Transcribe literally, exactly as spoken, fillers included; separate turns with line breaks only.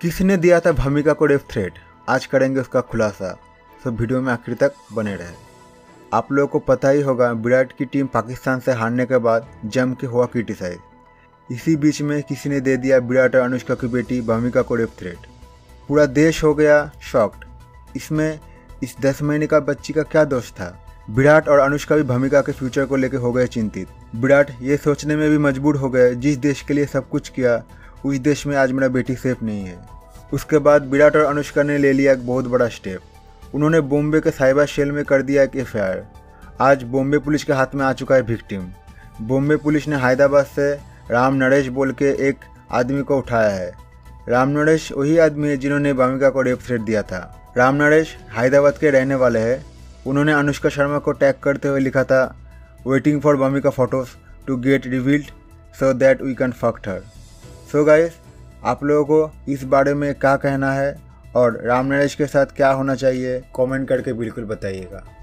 किसने दिया था भूमिका को डेथ थ्रेट, आज करेंगे उसका खुलासा। तो वीडियो में आखिर तक बने रहे। आप लोगों को पता ही होगा, विराट की टीम पाकिस्तान से हारने के बाद जम के हुआ क्रिटिसाइज। इसी बीच में किसी ने दे दिया विराट और अनुष्का की बेटी भूमिका को डेथ थ्रेट। पूरा देश हो गया शॉक्ड। इसमें इस दस महीने का बच्ची का क्या दोष था? विराट और अनुष्का भी भूमिका के फ्यूचर को लेकर हो गए चिंतित। विराट ये सोचने में भी मजबूर हो गए, जिस देश के लिए सब कुछ किया उस देश में आज मेरा बेटी सेफ नहीं है। उसके बाद विराट और अनुष्का ने ले लिया एक बहुत बड़ा स्टेप। उन्होंने बॉम्बे के साइबर सेल में कर दिया एक एफ आई आर। आज बॉम्बे पुलिस के हाथ में आ चुका है विक्टिम। बॉम्बे पुलिस ने हैदराबाद से राम नरेश बोल के एक आदमी को उठाया है। राम नरेश वही आदमी है जिन्होंने भूमिका को रेप थ्रेट दिया था। राम नरेश हैदराबाद के रहने वाले हैं। उन्होंने अनुष्का शर्मा को टैग करते हुए लिखा था, waiting for Bhumika photos to get revealed so that we can fuck her. So guys, आप लोगों को इस बारे में क्या कहना है और राम नरेश के साथ क्या होना चाहिए, कमेंट करके बिल्कुल बताइएगा।